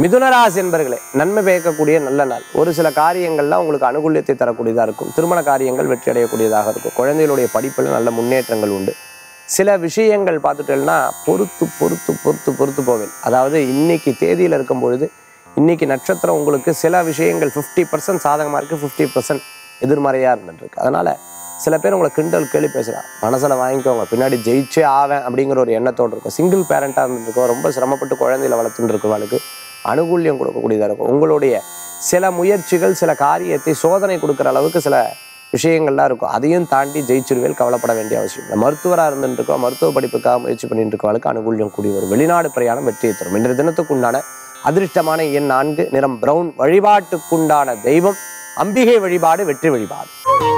மிதுனராசி என்பர்களே, நன்மை பயக்கக்கூடிய நல்ல நாள். ஒரு சில காரியங்கள்லாம் உங்களுக்கு அனுகூல்யத்தை தரக்கூடியதாக இருக்கும். திருமண காரியங்கள் வெற்றி அடையக்கூடியதாக இருக்கும். குழந்தைகளுடைய படிப்பில் நல்ல முன்னேற்றங்கள் உண்டு. சில விஷயங்கள் பார்த்துட்டேன்னா பொறுத்து பொறுத்து பொறுத்து பொறுத்து போவேன். அதாவது இன்னைக்கு தேதியில் இருக்கும் பொழுது, இன்னைக்கு நட்சத்திரம் உங்களுக்கு சில விஷயங்கள் 50% சாதகமாக இருக்குது, 50% எதிர்மறையாக இருந்துட்டுருக்கு. அதனால் சில பேர் உங்களை கிண்டல் கேள்வி பேசுகிறாங்க. மனசில் வாங்கிக்கோங்க, பின்னாடி ஜெயிச்சே ஆவேன் அப்படிங்கிற ஒரு எண்ணத்தோடு இருக்கும். சிங்கிள் பேரண்ட்டாக இருந்துருக்கோம், ரொம்ப சிரமப்பட்டு குழந்தைகளை வளர்த்துட்டு இருக்கிறவங்களுக்கு அனுகூல்யம் கொடுக்கக்கூடியதாக இருக்கும். உங்களுடைய சில முயற்சிகள் சில காரியத்தை சோதனை கொடுக்குற அளவுக்கு சில விஷயங்கள்லாம் இருக்கும். அதையும் தாண்டி ஜெயிச்சிருவேல், கவலைப்பட வேண்டிய அவசியம் இல்லை. மருத்துவராக இருந்துருக்கோம், மருத்துவ படிப்புக்காக முயற்சி பண்ணிட்டு இருக்கவங்களுக்கு அனுகூல்யம் கூடி வரும். வெளிநாடு பிரயாணம் வெற்றியை தரும். இன்றைய தினத்துக்குண்டான அதிர்ஷ்டமான எண் 4, நிறம் பிரவுன். வழிபாட்டுக்குண்டான தெய்வம் அம்பிகை வழிபாடு, வெற்றி வழிபாடு.